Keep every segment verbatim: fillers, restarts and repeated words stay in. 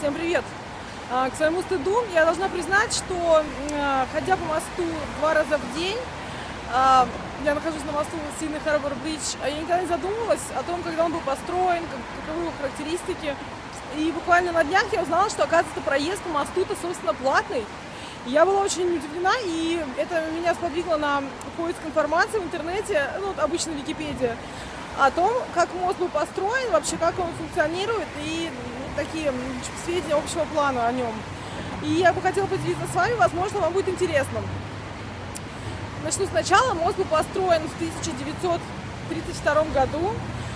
Всем привет! К своему стыду я должна признать, что ходя по мосту два раза в день, я нахожусь на мосту Сидней Харбор Бридж, я никогда не задумывалась о том, когда он был построен, каковы его характеристики. И буквально на днях я узнала, что, оказывается, проезд по мосту-то, собственно, платный. Я была очень удивлена, и это меня сподвигло на поиск информации в интернете, ну, обычно Википедия, о том, как мост был построен, вообще как он функционирует, и ну, такие сведения общего плана о нем. И я бы хотела поделиться с вами, возможно, вам будет интересно. Начну сначала. Мост был построен в тысяча девятьсот тридцать втором году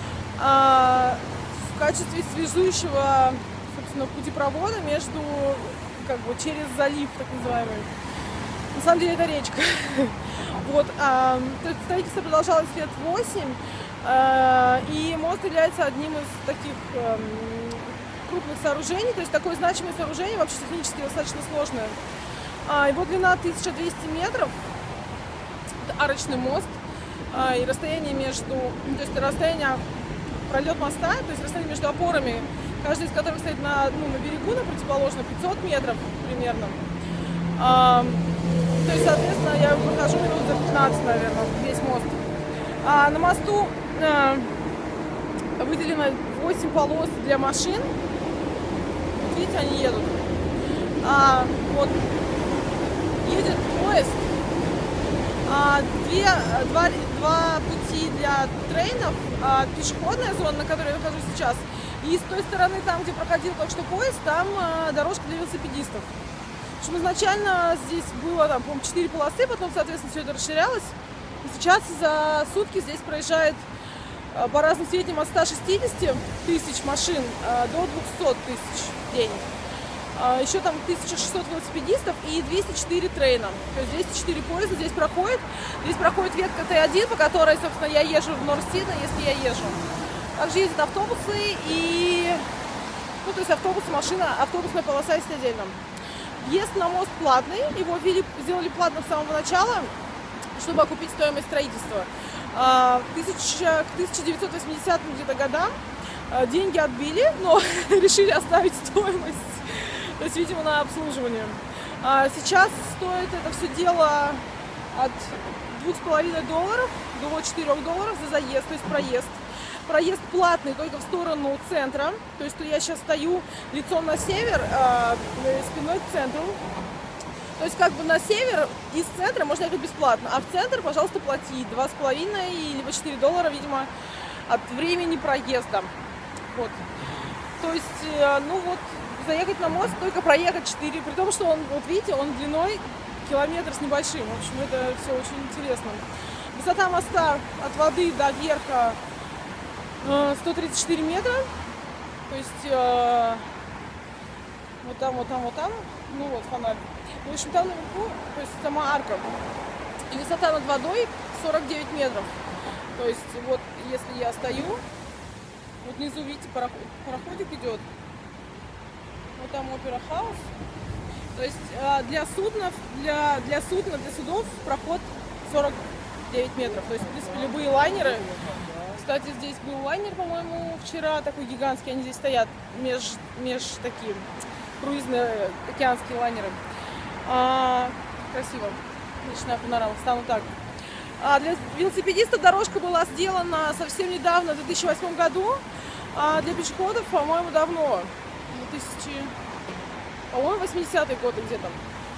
а, в качестве связующего, собственно, путепровода между, как бы, через залив, так называемый. На самом деле это речка. Вот, а, строительство продолжалось лет восемь. И мост является одним из таких э, крупных сооружений, то есть такое значимое сооружение, вообще технически достаточно сложное. А, его длина тысяча двести метров, это арочный мост, а, и расстояние между, то есть расстояние, пролет моста, то есть расстояние между опорами, каждый из которых стоит на, ну, на берегу, на противоположном, пятьсот метров примерно. А, то есть, соответственно, я прохожу минут за пятнадцать, наверное, весь мост. А на мосту э, выделено восемь полос для машин. Вот видите, они едут. А, вот едет поезд. А, две, два, два пути для трейнов. А, пешеходная зона, на которой я нахожусь сейчас. И с той стороны, там, где проходил только что поезд, там а, дорожка для велосипедистов. В общем, изначально здесь было, там, по-моему, четыре полосы, потом, соответственно, все это расширялось. Сейчас за сутки здесь проезжает, по разным сведениям, от ста шестидесяти тысяч машин до двухсот тысяч в день. Еще там тысяча шестьсот велосипедистов и двести четыре трейна. То есть двести четыре поезда здесь проходит. Здесь проходит ветка Т один, по которой, собственно, я езжу в Норд-Сидней, если я езжу. Также ездят автобусы и... Ну, то есть автобусы, машина, автобусная полоса есть отдельно. Въезд на мост платный. Его ввели, сделали платным с самого начала, чтобы окупить стоимость строительства. К тысяча девятьсот восьмидесятым где-то годам деньги отбили, но решили оставить стоимость, то есть, видимо, на обслуживание. Сейчас стоит это все дело от двух с половиной долларов до четырёх долларов за заезд, то есть проезд. Проезд платный только в сторону центра, то есть я сейчас стою лицом на север, спиной к центру. То есть как бы на север из центра можно ехать бесплатно, а в центр, пожалуйста, плати два с половиной либо четыре доллара, видимо, от времени проезда. Вот. То есть, ну вот, заехать на мост, только проехать четыре, при том, что он, вот видите, он длиной километр с небольшим. В общем, это все очень интересно. Высота моста от воды до верха сто тридцать четыре метра. То есть, вот там, вот там, вот там, ну вот фонарь. В общем, там наверху, то есть сама арка. И высота над водой сорок девять метров. То есть вот если я стою, вот внизу, видите, пароход, пароходик идет. Вот там опера хаус. То есть для суднов, для, для судна, для судов проход сорок девять метров. То есть, в принципе, любые лайнеры. Кстати, здесь был лайнер, по-моему, вчера, такой гигантский. Они здесь стоят, меж, меж такие круизные океанские лайнеры. А, красиво. Ночная панорама. Стану так. А для велосипедистов дорожка была сделана совсем недавно, в две тысячи восьмом году. А для пешеходов, по-моему, давно. две тысячи, по-моему, восьмидесятые годы где-то.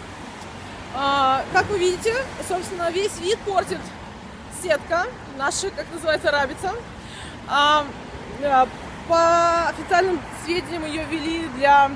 А, как вы видите, собственно, весь вид портит сетка, наша, как называется, рабица. А, по официальным сведениям ее ввели для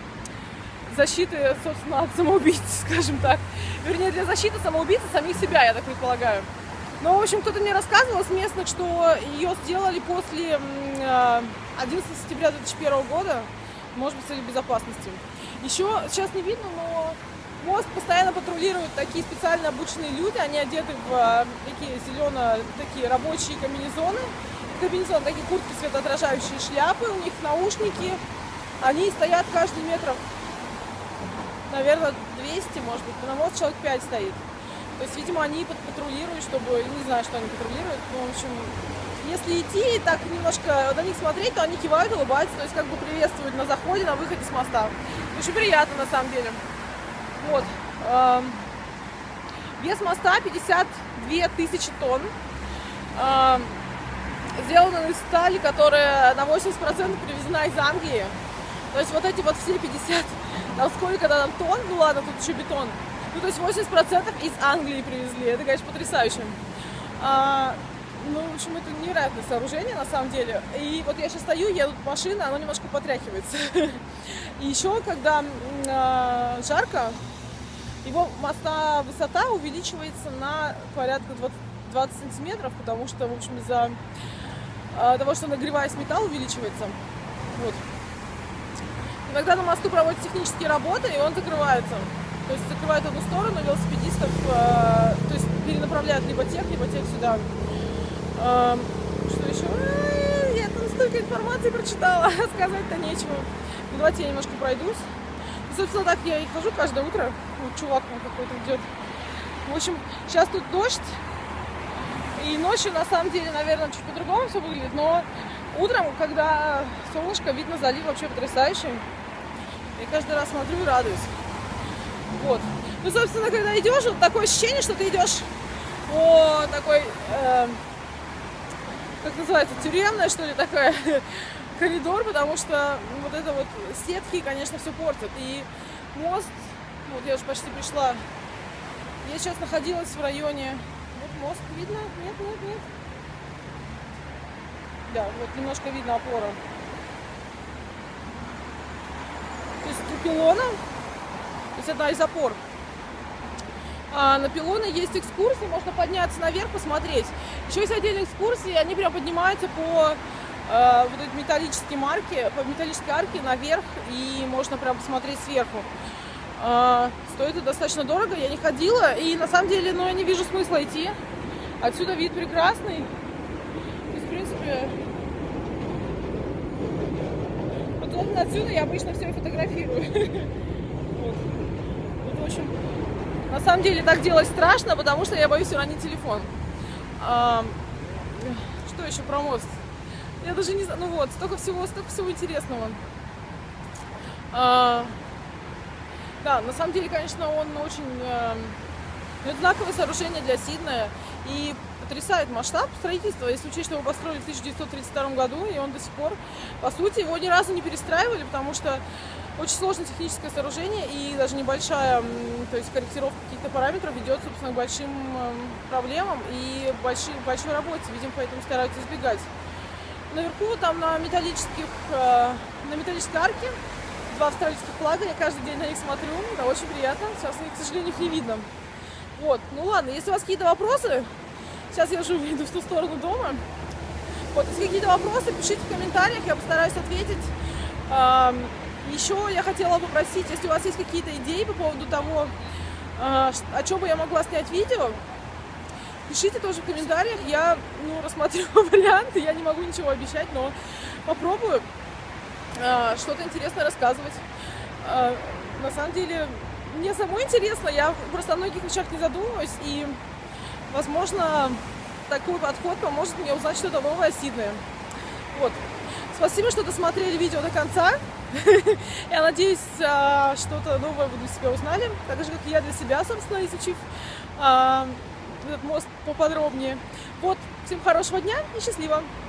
защиты, собственно, от самоубийц, скажем так. Вернее, для защиты самоубийц самих себя, я так предполагаю. Но, в общем, кто-то мне рассказывал с местных, что ее сделали после одиннадцатого сентября две тысячи первого года, может быть, с целью безопасности. Еще сейчас не видно, но мост постоянно патрулируют такие специально обученные люди, они одеты в такие зеленые, такие рабочие комбинезоны, комбинезоны, такие куртки, светоотражающие, шляпы, у них наушники, они стоят каждый метров, наверное, двести, может быть, на мост человек пять стоит. То есть, видимо, они патрулируют, чтобы, не знаю, что они патрулируют, но, в общем, если идти и так немножко на них смотреть, то они кивают, улыбаются, то есть как бы приветствуют на заходе, на выходе с моста. Очень приятно на самом деле. Вот. Вес моста пятьдесят две тысячи тонн. Сделано из стали, которая на восемьдесят процентов привезена из Англии. То есть вот эти вот все пятьдесят, там сколько там тонн, ну ладно, тут еще бетон. Ну то есть восемьдесят процентов из Англии привезли. Это, конечно, потрясающе. А, ну, в общем, это невероятное сооружение на самом деле. И вот я сейчас стою, едут машины, оно немножко потряхивается. И еще, когда а, жарко, его моста высота увеличивается на порядка двадцать сантиметров, потому что, в общем, из-за того, что нагреваясь металл увеличивается. Вот. Иногда на мосту проводят технические работы, и он закрывается. То есть закрывают одну сторону велосипедистов, э, то есть перенаправляют либо тех, либо тех сюда. Э, что еще? Э, я там столько информации прочитала, сказать-то нечего. Ну, давайте я немножко пройдусь. И, собственно, так я и хожу каждое утро. Вот чувак там какой-то идет. В общем, сейчас тут дождь. И ночью, на самом деле, наверное, чуть по-другому все выглядит. Но утром, когда солнышко, видно залив вообще потрясающий. Я каждый раз смотрю и радуюсь. Вот. Ну, собственно, когда идешь, вот такое ощущение, что ты идешь по такой, э, как называется, тюремная, что ли, такая коридор, потому что вот это вот сетки, конечно, все портят. И мост, вот я уже почти пришла, я сейчас находилась в районе, вот мост видно? Нет, нет, нет. Да, вот немножко видно опора. То есть у пилона, то есть одна из опор. А на пилоны есть экскурсии, можно подняться наверх, посмотреть. Еще есть отдельные экскурсии, они прям поднимаются по э, вот этой металлической марке, по металлической арке наверх, и можно прям посмотреть сверху. Э, стоит это достаточно дорого, я не ходила, и на самом деле, ну, я не вижу смысла идти. Отсюда вид прекрасный. То есть, в принципе, вот именно отсюда я обычно все фотографирую. Вот. Вот, в общем, на самом деле так делать страшно, потому что я боюсь уронить телефон. А, что еще про мост? Я даже не знаю. Ну вот, столько всего, столько всего интересного. А, да, на самом деле, конечно, он очень... Ну, это знаковое сооружение для Сиднея и потрясает масштаб строительства, если учесть, что его построили в тысяча девятьсот тридцать втором году, и он до сих пор, по сути, его ни разу не перестраивали, потому что очень сложное техническое сооружение, и даже небольшая, то есть корректировка каких-то параметров ведет, собственно, к большим проблемам и большой, большой работе, видимо, поэтому стараются избегать. Наверху, там на металлических, на металлической арке, два австралийских флага, я каждый день на них смотрю, это очень приятно, сейчас, к сожалению, их не видно. Вот, ну ладно, если у вас какие-то вопросы, сейчас я уже иду в ту сторону дома. Вот, если какие-то вопросы, пишите в комментариях, я постараюсь ответить. Еще я хотела попросить, если у вас есть какие-то идеи по поводу того, о чем бы я могла снять видео, пишите тоже в комментариях, я, ну, рассмотрю варианты, я не могу ничего обещать, но попробую что-то интересное рассказывать. На самом деле, мне самой интересно, я просто о многих вещах не задумываюсь, и, возможно, такой подход поможет мне узнать что-то новое о Сиднее. Вот. Спасибо, что досмотрели видео до конца. Я надеюсь, что-то новое вы для себя узнали, так же, как и я для себя, собственно, изучив этот мост поподробнее. Вот. Всем хорошего дня и счастливо!